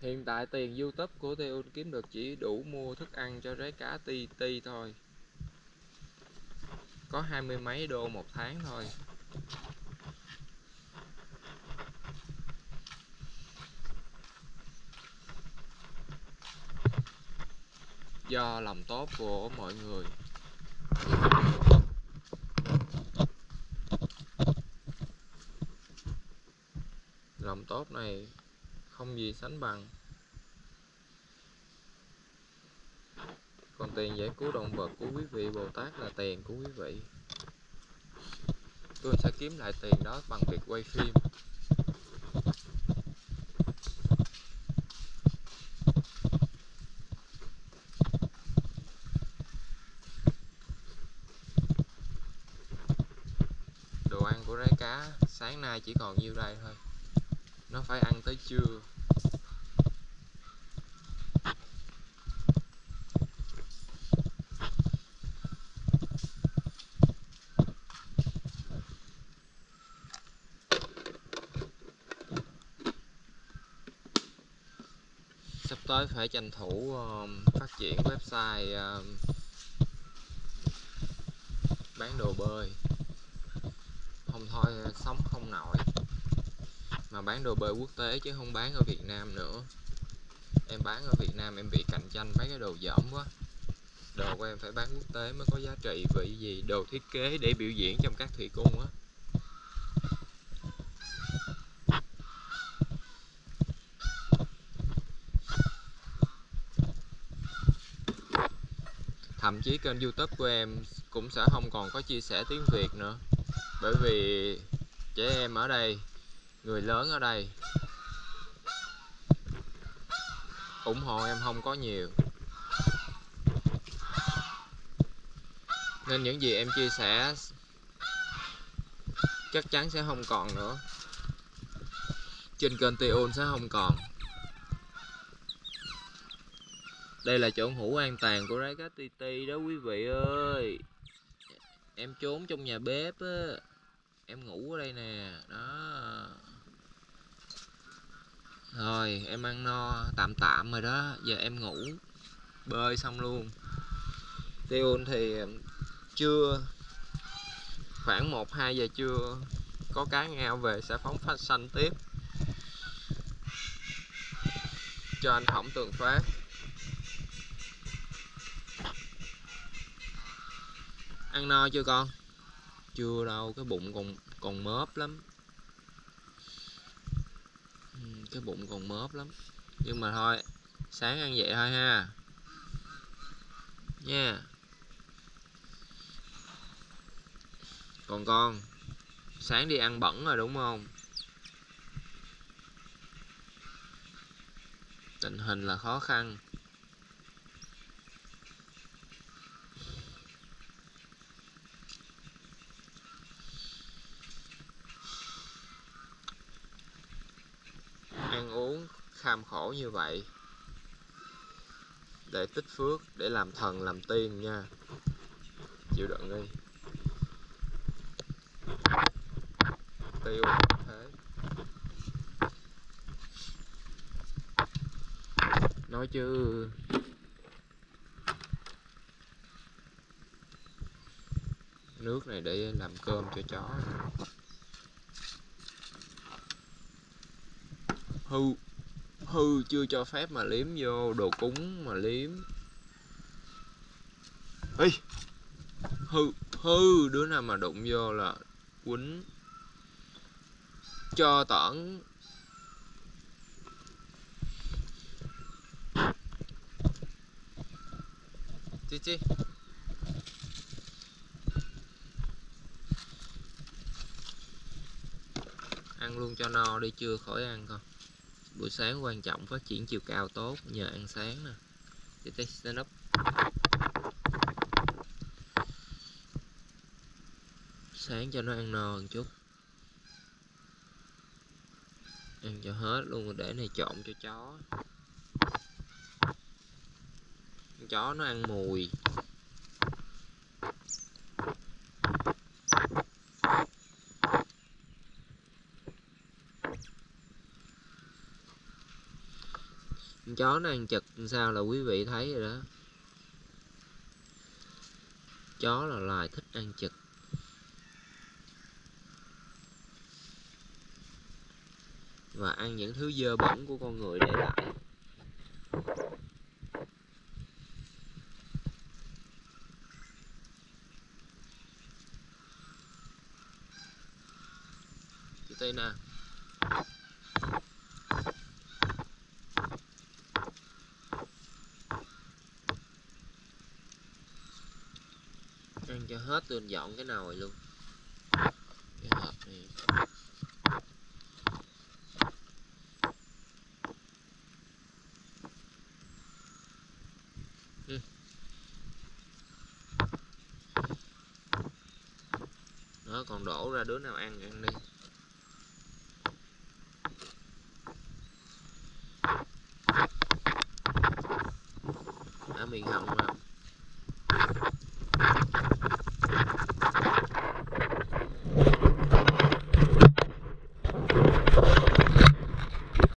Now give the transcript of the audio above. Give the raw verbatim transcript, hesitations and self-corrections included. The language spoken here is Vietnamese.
Hiện tại tiền YouTube của Tê-un kiếm được chỉ đủ mua thức ăn cho rái cá ti ti thôi. Có hai mươi mấy đô một tháng thôi. Do lòng tốt của mọi người. Lòng tốt này không gì sánh bằng. Còn tiền giải cứu động vật của quý vị Bồ Tát là tiền của quý vị. Tôi sẽ kiếm lại tiền đó bằng việc quay phim. Đồ ăn của rái cá sáng nay chỉ còn nhiêu đây thôi. Nó phải ăn tới trưa. Sắp tới phải tranh thủ uh, phát triển website uh, bán đồ bơi. Không thôi sống không nổi. Mà bán đồ bơi quốc tế chứ không bán ở Việt Nam nữa. Em bán ở Việt Nam em bị cạnh tranh mấy cái đồ dởm quá. Đồ của em phải bán quốc tế mới có giá trị. Vì gì? Đồ thiết kế để biểu diễn trong các thủy cung á. Thậm chí kênh YouTube của em cũng sẽ không còn có chia sẻ tiếng Việt nữa. Bởi vì trẻ em ở đây, người lớn ở đây ủng hộ em không có nhiều. Nên những gì em chia sẻ chắc chắn sẽ không còn nữa. Trên kênh Tê-un sẽ không còn. Đây là chỗ ngủ an toàn của rái cá ti ti đó quý vị ơi. Em trốn trong nhà bếp á. Em ngủ ở đây nè. Đó. Rồi em ăn no tạm tạm rồi đó. Giờ em ngủ. Bơi xong luôn. Tê-un thì trưa khoảng một hai giờ trưa có cá ngao về sẽ phóng phát xanh tiếp cho anh Khổng Tường Phát. Ăn no chưa con? Chưa đâu, cái bụng còn còn mớp lắm. Cái bụng còn mớp lắm. Nhưng mà thôi, sáng ăn vậy thôi ha. Nha. Còn con, sáng đi ăn bẩn rồi đúng không? Tình hình là khó khăn. Ăn uống kham khổ như vậy để tích phước, để làm thần làm tiên nha. Chịu đựng đi. Tiêu thế. Nói chứ nước này để làm cơm cho chó. Hư hư chưa cho phép mà liếm vô, đồ cúng mà liếm. Ê, hư hư đứa nào mà đụng vô là quýnh cho tởn. Chi chi. Ăn luôn cho no đi, chưa khỏi ăn con. Buổi sáng quan trọng phát triển chiều cao tốt nhờ ăn sáng nè. Chi chi stand up. Sáng cho nó ăn no một chút. Ăn cho hết luôn, để này trộn cho chó. Chó nó ăn mùi. Con chó nó ăn chực sao là quý vị thấy rồi đó. Chó là loài thích ăn chực. Và ăn những thứ dơ bẩn của con người để lại. Chị Tina. Ăn cho hết tôi dọn cái nồi luôn. Cái hộp này. Ừ. Đó, còn đổ ra đứa nào ăn ăn đi. Ở miệng họng mà